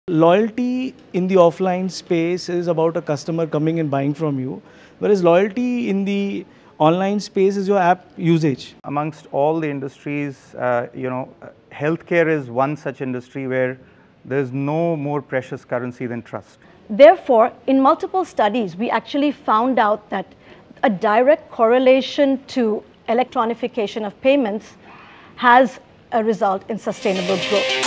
Loyalty in the offline space is about a customer coming and buying from you, whereas loyalty in the online space is your app usage. Amongst all the industries, healthcare is one such industry where there's no more precious currency than trust. Therefore, in multiple studies, we actually found out that a direct correlation to electronification of payments has a result in sustainable growth.